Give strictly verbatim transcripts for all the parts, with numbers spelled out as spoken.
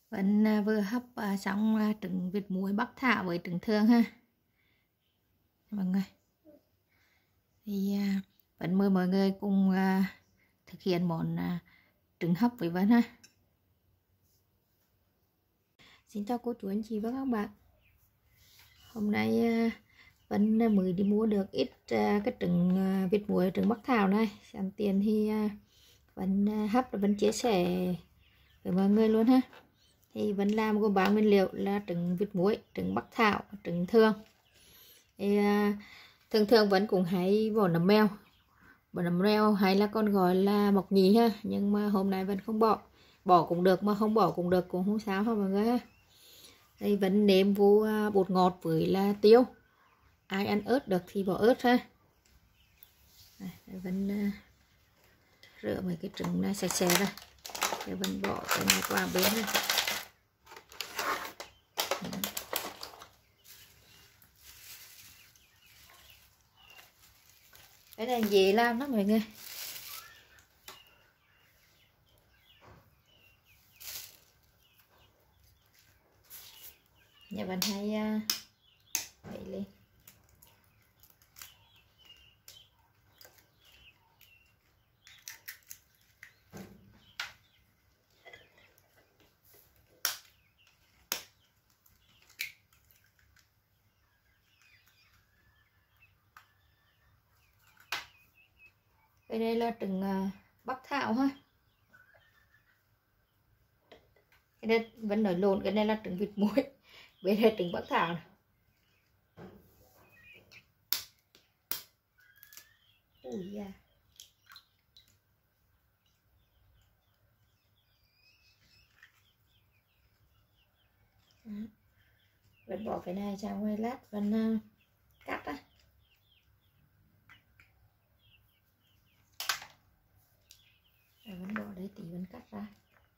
Vẫn à, vừa hấp à, xong à, trứng vịt muối bắc thảo với trứng thương ha mọi người. Thì à, vẫn mời mọi người cùng à, thực hiện món à, trứng hấp với Vân ha. Xin chào cô chú anh chị và các bạn. Hôm nay à, Vân mới đi mua được ít à, cái trứng à, vịt muối, trứng bắc thảo này. Sẵn tiền thì à, Vân à, hấp và Vân chia sẻ với mọi người luôn ha. Thì Vân làm gồm ba nguyên liệu là trứng vịt muối, trứng bắc thảo, trứng thương. Thì à, thường thường vẫn cũng hay bỏ nấm mèo, bỏ nấm mèo hay là còn gọi là mộc nhì ha, nhưng mà hôm nay vẫn không bỏ. Bỏ cũng được mà không bỏ cũng được, cũng không sao ha mọi người ha. Đây vẫn nêm vô à, bột ngọt với là tiêu, ai ăn ớt được thì bỏ ớt ha. Đây, vẫn à, rửa mấy cái trứng này sạch sẽ ra để vẫn bỏ cái này qua bên này. Cái này dễ làm lắm mọi người. Nhà bạn hay đẩy lên. Cái đây là trứng bắc thảo ha. Cái đây vẫn nổi lộn, cái này là trứng vịt muối, bên đây trứng bắc thảo này. Ui da. Vẫn bỏ cái này ra ngoài lát vẫn uh, cắt á. Vẫn bỏ đây tí vẫn cắt ra.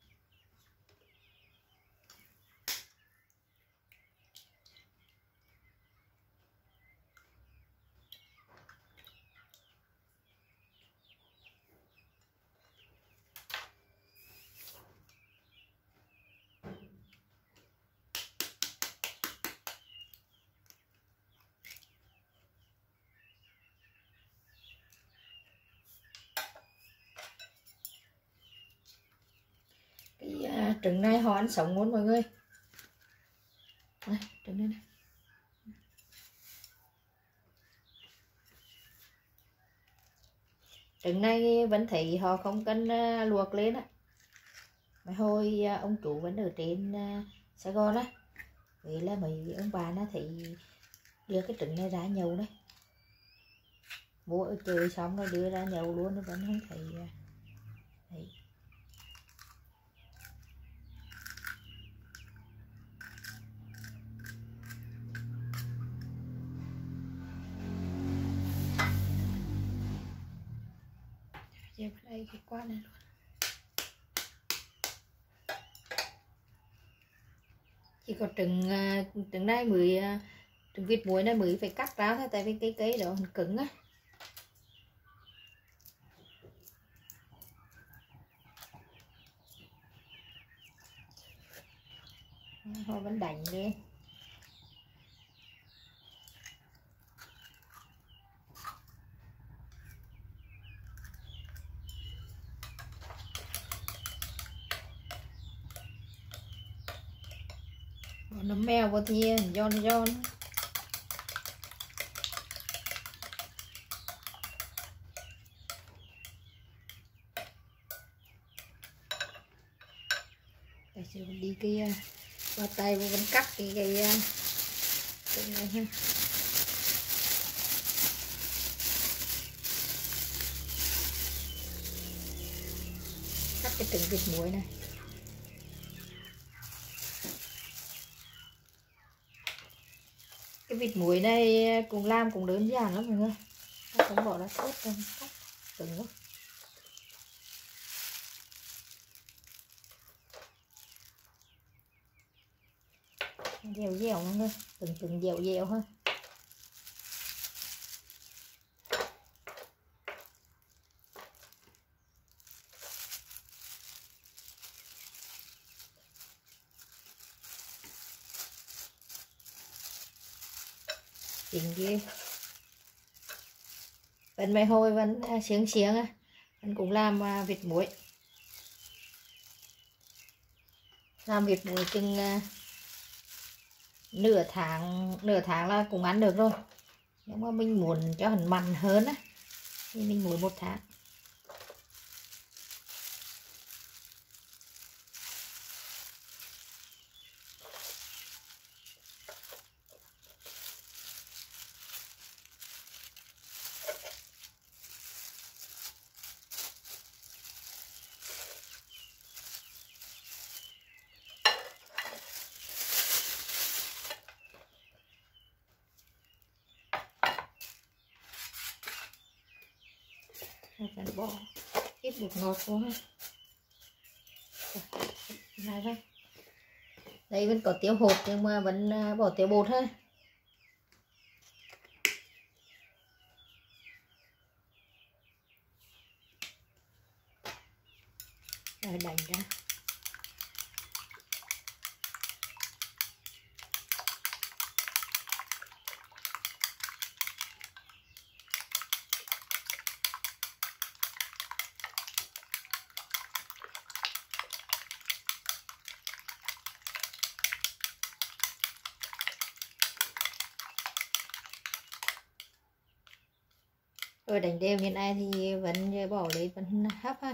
Cái uh, trứng này họ ăn sống luôn mọi người. Đây, trứng này, này. Trứng này vẫn thấy họ không cần uh, luộc lên á. Mấy hồi uh, ông chủ vẫn ở trên uh, Sài Gòn á, vậy là mấy ông bà nó thấy đưa cái trứng này ra nhậu đấy, mua ở chơi xong rồi đưa ra nhậu luôn, nó vẫn không thấy uh, thấy. Dẹp đây cái quả này luôn. Chỉ có trứng trứng này mới trứng vịt muối này mới phải cắt ra thôi, tại vì cái cây đó cứng á. Họ vẫn đánh lên. Nó mèo vào thì giòn giòn. Để cho mình đi cái qua tay mình vẫn cắt cái cái cái này ha. Cắt cái trứng vịt muối này. Cái vịt muối này cũng làm cũng đơn giản lắm mọi người. Không bỏ ra sốt đâu, cắt trứng quá. Dẻo dẻo mọi người, từng từng dẻo dẻo hơn. Chính cái vẫn mày hồi vẫn à, xiếng xiếng á, vẫn cũng làm à, vịt muối. Làm vịt muối chừng à, nửa tháng nửa tháng là cũng ăn được rồi. Nếu mà mình muốn cho hắn mặn hơn á thì mình muối một tháng. Phải bỏ ít bột ngọt vô ha. Này thôi. Đây vẫn có tiêu hột nhưng mà vẫn bỏ tiêu bột ha. Rồi đánh ra. Rồi đánh đều như này thì vẫn bỏ lấy vẫn hấp ha.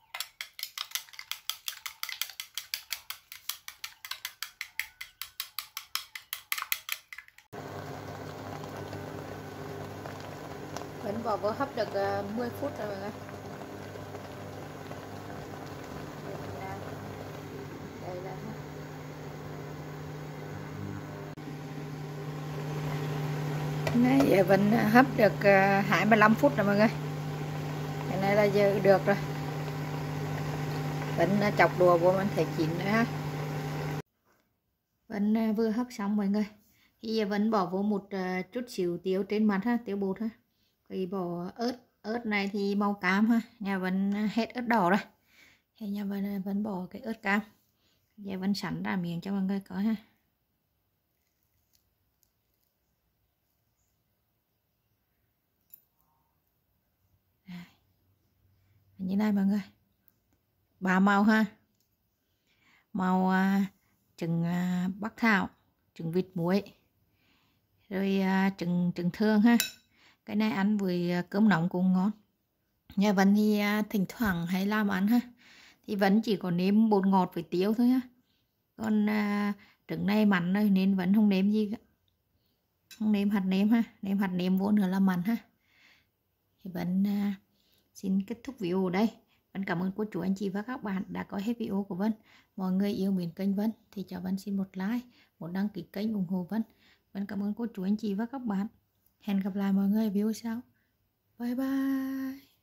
Vẫn bỏ vô hấp được mười phút rồi mọi người. Đây là này vẫn hấp được hai mươi lăm phút rồi mọi người. Cái này là giờ được rồi. Vẫn chọc đùa vô mình thấy chín nữa ha. Vẫn vừa hấp xong mọi người. Thì vẫn bỏ vô một chút xíu tiêu trên mặt ha, tiêu bột ha. Thì bỏ ớt, ớt này thì màu cam ha. Nhà vẫn hết ớt đỏ rồi. Thì nhà vẫn vẫn bỏ cái ớt cam. Giờ vẫn sẵn ra miệng cho mọi người có ha. Như này mọi người, ba màu ha, màu à, trứng à, bắc thảo, trứng vịt muối, rồi à, trứng trứng thương ha. Cái này ăn với à, cơm nóng cũng ngon. Nhà Vân thì à, thỉnh thoảng hay làm ăn ha, thì vẫn chỉ có nêm bột ngọt với tiêu thôi ha. Còn à, trứng này mặn rồi nên vẫn không nêm gì cả, không nêm hạt nêm ha, nêm hạt nêm vô nữa là mặn ha. Thì vẫn à, xin kết thúc video ở đây. Vân cảm ơn cô chú anh chị và các bạn đã coi hết video của Vân. Mọi người yêu mến kênh Vân thì cho Vân xin một like, một đăng ký kênh ủng hộ Vân. Vân cảm ơn cô chú anh chị và các bạn. Hẹn gặp lại mọi người ở video sau. Bye bye.